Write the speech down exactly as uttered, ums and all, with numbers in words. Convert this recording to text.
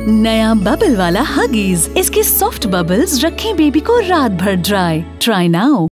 नया बबल वाला हगीज, इसके सॉफ्ट बबल्स रखें बेबी को रात भर ड्राई। Try now.